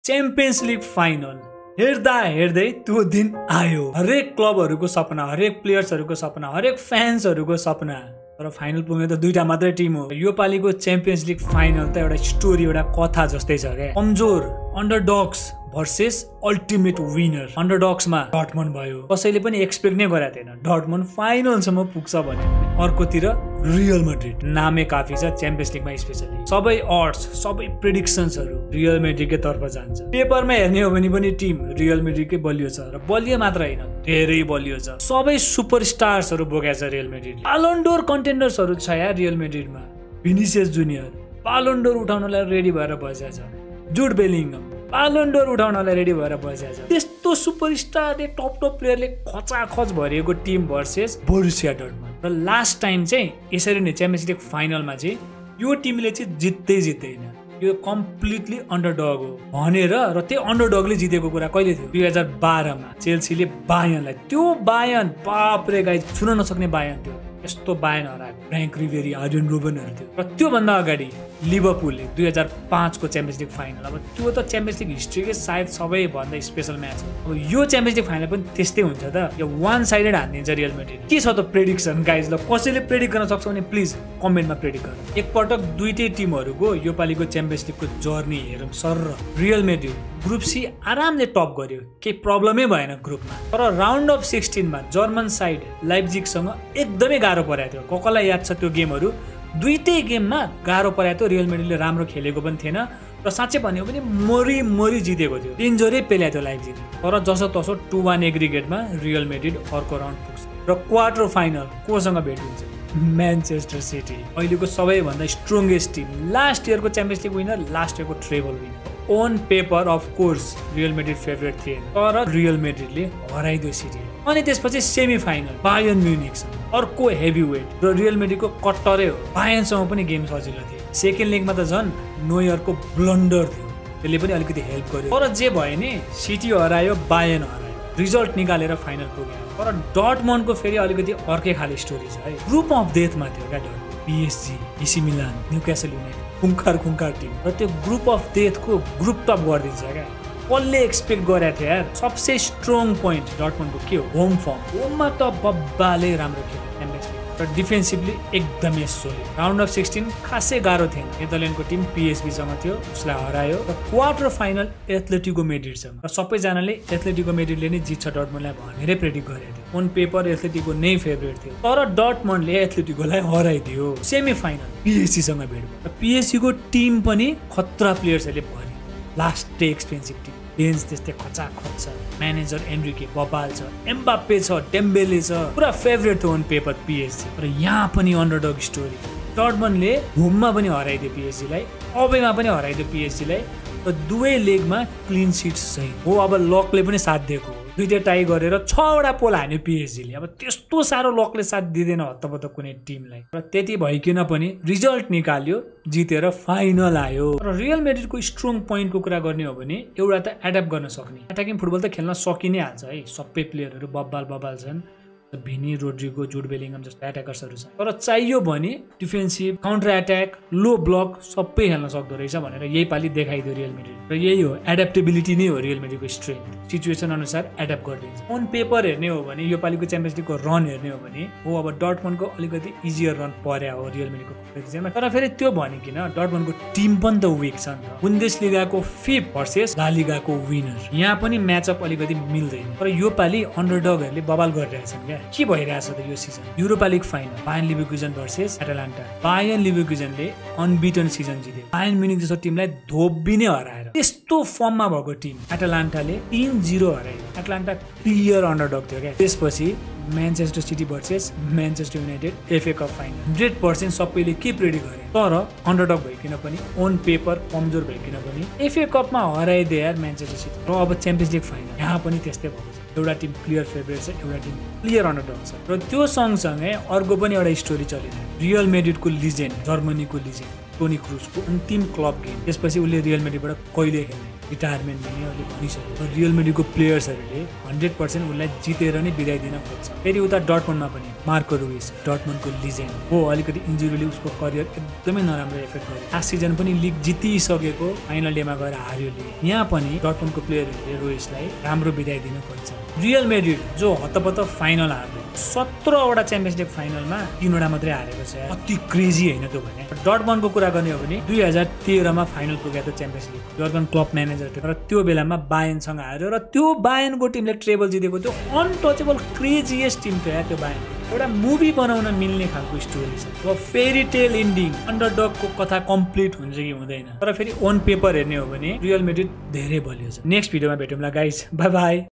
Champions league final हेर्दा हेर्दै त्यो दिन आयो। हरेक क्लबहरुको सपना, हरेक प्लेयर्सहरुको सपना, हरेक फ्यान्सहरुको सपना। तर फाइनल पुग्ने त दुईटा मात्रै टिम हो। यो पालिको च्याम्पियन्स लिग फाइनल त एउटा स्टोरी, एउटा कथा जस्तै छ क्या। कमजोर अन्डरडग्स भर्सेस अल्टिमेट विनर। अन्डरडग्समा डर्टमन्ड भयो। कसैले पनि एक्सपेक्ट नै गरेको थिएन डर्टमन्ड फाइनलसम्म पुग्छ भने। अर्कोतिर रियल मैड्रिड, नामै काफी छ च्याम्पियन्स लिगमा स्पेशली। सबै अड्स, सबै प्रेडिक्सन्सहरु रियल मैड्रिडकै तर्फ जान्छ। पेपरमा हेर्ने हो भने पनि टिम रियल मैड्रिडकै बलियो छ र बलियो मात्र हैन, धेरै बलियो छ। सबै सुपरस्टार्सहरु बोकेको छ रियल मैड्रिड। बालोन डोर कन्टेन्डर्सहरु छ यार रियल मैड्रिडमा। भिनिसियस जुनियर बालोन डोर उठाउनलाई रेडी भएर बसेको छ। जुड बेलिङहम बालोन डोर उठाउनलाई रेडी भएर बसेको छ। त्यस्तो सुपरस्टारले टप प्लेयरले खचाखच भरिएको टिम भर्सेस बोरुसिया डर्टमन्ड। र लास्ट टाइम चाहिँ यसरी नै च्याम्पियन्स लिग फाइनलमा चाहिँ यो टिमले चाहिँ जित्दैन। यो कम्प्लिटली अन्डरडग हो भनेर, र त्यो अन्डरडगले जितेको कुरा कहिले थियो? 2012 मा चेल्सीले बायनलाई। त्यो बायन बापरे गाइस, छुन नसक्ने बायन थियो। यस्तो बायन हराएको फ्र्याङ्क रिबेरी, आर्जेन रोबनहरु थियो। र त्यो भन्दा अगाडि लिभरपुलले 2005 को च्याम्पियन्स लिग फाइनल। अब त्यो त च्याम्पियन्स लिग हिस्ट्रीकै सायद सबैभन्दा स्पेशल म्याच हो। अब यो च्याम्पियन्स लिग फाइनल पनि त्यस्तै हुन्छ त? यो वान साइडेड हानिदिन्छ रियल मैड्रिड। के छ त प्रेडिक्सन गाइज? ल कसैले प्रेडिक्ट गर्न सक्छ भने प्लिज कमेन्टमा प्रेडिक्ट गर्नु। एकपटक दुईटै टिमहरुको यो पालिको च्याम्पियन्स लिगको जर्नी हेरौँ sir. Real Madrid group C आरामले टप गर्यो, केही प्रब्लमै भएन ग्रुपमा। तर राउन्ड अफ 16 मा जर्मन साइड लाइप्जिगसँग एकदमै गाह्रो परेको थियो। कसलाई याद छ त्यो गेमहरु? दुईटै गेममा गाह्रो परेको थियो। रियल मैड्रिडले राम्रो खेलेको पनि थिएन र साँच्चै भन्यो भने मरी जितेको थियो। डेन्जरै पेल्याएको थियो लाइप्जिग। तर जसो तसो 2-1 एग्रिगेटमा रियल मैड्रिड अर्को राउन्ड पुग्छ र क्वार्टर फाइनल कोसँग भेट हुन्छ? म्यानचेस्टर सिटी, अहिलेको सबैभन्दा स्ट्रङ्गेस्ट टिम। लास्ट इयरको च्याम्पियन्स लिग विनर, लास्ट इयरको treble winner. On paper of course Real Madrid favourite थिए, तर रियल मैड्रिडले हराइदियो सिटी। अनि त्यसपछि सेमी फाइनल बायर्न म्युनिखसँग, अर्को हेभी वेट र रियल मैड्रिडको कट्टरै हो। बायर्नसँग पनि गेम सजिलो थियो। सेकेन्ड लेगमा त झन् नोयरको ब्लन्डर थियो, त्यसले पनि अलिकति हेल्प गर्यो। तर जे भयो नि, सिटी हरायो, बायर्न हरायो, रिजल्ट निकालेर फाइनल पुग्यो। तर डर्टमन्डको फेरि अलिकति अर्कै खाले स्टोरी छ है। ग्रुप अफ डेथमा थियो क्या Dortmund, PSG, AC Milan, Newcastle United, खुङ्खार टिम। र त्यो ग्रुप अफ डेथको ग्रुप टप गरिदिन्छ क्या। कसले एक्सपेक्ट गरेको थियो यार? सबसे स्ट्रङ पोइन्ट डर्टमन्डको के हो? Home form. होममा त बब्बाले राम्रो खेल्यो च्याम्पियन्स लिग, र डिफेन्सिभली एकदमै सोलिड। राउन्ड अफ 16 खासै गाह्रो थिएन। नेदरल्यान्डको टिम PSG सँग थियो, उसलाई हरायो। र क्वार्टर फाइनल एथलेटिको मैड्रिडसँग। र सबैजनाले एथलेटिको मैड्रिडले नै जित्छ डर्टमन्डलाई भनेरै प्रेडिक्ट गरेको थियो। अन पेपर एथलेटिको नै फेभरेट थियो, तर डर्टमन्डले एथलेटिकोलाई हराइदियो। सेमी फाइनल PSG सँग भेट भयो। र PSG को टिम पनि खतरा प्लेयर्सहरूले भरि। Last day expensive team, bench त्यस्तै खचाखच छ। म्यानेजर एन्ड्रिके बबाल छ, एम्बाप्पे छ, डेम्बेले छ, पुरा फेभरेट थियो अन पेपर PSG। र यहाँ पनि अन्डरडग स्टोरी। डर्टमन्डले होममा पनि हराइदियो PSG लाई, अवेमा पनि हराइदियो PSG लाई, र दुवै लेगमा क्लिन सिट सही हो। अब लकले पनि साथ दिएको हो। दुईटा टाई गरेर 6वटा पोल हान्यो PSG ले। अब त्यस्तो साह्रो लकले साथ दिँदैन हत्तपत्त कुनै टिमलाई। र त्यति भइकिन पनि रिजल्ट निकाल्यो, जितेर फाइनल आयो। र रियल मैड्रिडको स्ट्रङ पोइन्टको कुरा गर्ने हो भने एउटा त एड्याप्ट गर्न सक्ने। अट्याकिङ फुटबल त खेल्न सकि नै हाल्छ है। सबै प्लेयरहरु बब्बाल छन्। भिनी, रोड्रिगो, जुड बेलिङहम जस्तो एट्याकर्सहरु छन्। तर चाहियो भने defensive, counter attack, low block सबै खेल्न सक्दो रहेछ भनेर यही पाली देखाइदियो रियल मैड्रिड। र यही हो एड्याप्टेबिलिटी नै हो रियल मैड्रिडको स्ट्रेन्थ। सिचुएसन अनुसार एड्याप्ट गरिदिन्छ। अन पेपर हेर्ने हो भने यो पालिको च्याम्पियन्स लिगको रन हेर्ने हो भने हो अब डर्टमन्डको अलिकति इजियर रन पर्या हो रियल मैड्रिडको कम्पेरिजनमा। तर फेरि त्यो भनिकिन डर्टमन्डको टिम पनि त विक छ नि त। बुन्देसलिगाको 5th भर्सेस ला लिगाको विनर। यहाँ पनि म्याचअप अलिकति मिल्दैन। तर यो पाली अन्डरडगहरुले बवाल गरिरहेछन् क्या। के भइरहेछ त यो season? Europa League final Bayer Leverkusen versus Atalanta. Bayer लिभरकुजनले अनबिटन सिजन जित्यो। बायर्न म्युनिख जस्तो टिमलाई धोबिने हराएर। त्यस्तो फर्ममा भएको टिम एटलान्टाले 3-0 हरायो। एटलान्टा क्लियर अन्डरडग थियो क्या। त्यसपछि Manchester City versus Manchester United FA cup final. 100% सबैले के प्रेडिक्ट गरे, तर अन्डरडग भइकिन पनि, अन पेपर कमजोर भइकिन पनि FA कपमा हराइदियो यार म्यानचेस्टर सिटी। र अब च्याम्पियन्स लिग फाइनल यहाँ पनि त्यस्तै भएको छ। एउटा टिम क्लियर फेभरेट छ, एउटा टिम क्लियर अन्डरडग छ। र त्यो सँगसँगै अर्को पनि एउटा स्टोरी चलिरहेको। रियल मैड्रिडको लिजेन्ड, जर्मनीको लिजेन्ड टोनी क्रुजको अन्तिम क्लब गेम, त्यसपछि उसले रियल मैड्रिडबाट कहिले खेल्ने रिटायरमेन्ट लिने अहिले भनिसक्यो। रियल मेड्रिडको प्लेयर्सहरूले 100% उसलाई जितेर नै बिदाय दिन खोज्छ। फेरि उता डर्टमन्डमा पनि मार्को रुइस, डर्टमन्डको लिजेन्ड हो, अलिकति इन्जुरीले उसको करियर एकदमै नराम्रो एफेक्ट गर्यो। लास्ट सिजन पनि लिग जितिसकेको, फाइनल डेमा गएर हार्यो लिग। यहाँ पनि डर्टमन्डको प्लेयरहरूले रुइसलाई राम्रो बिदाय दिन खोज्छ। रियल मेड्रिड जो हतपत फाइनल हार्यो, 17वटा च्याम्पियन्स लिग फाइनलमा 3वटा मात्रै हारेको छ। अति क्रेजी होइन त्यो भने। डर्टमन्डको कुरा गर्ने हो भने 2013मा फाइनल पुगेको champions league, Jurgen Klopp manager थियो र त्यो बेलामा बायर्नसँग हार्यो र त्यो बायर्नको टिमले ट्रेबल जितेको थियो। अनटचेबल क्रेजिएस्ट टिम थियो त्यो बायर्न। एउटा मुभी बनाउन मिल्ने खालको स्टोरी छ। अब फेरी टेल इन्डिङ, अन्डरडगको कथा कम्प्लिट हुन्छ कि हुँदैन, तर फेरि अन पेपर हेर्ने हो भने रियल मेड्रिड धेरै बलियो छ। नेक्स्ट भिडियोमा भेटौँला गाइज, बाई बाई।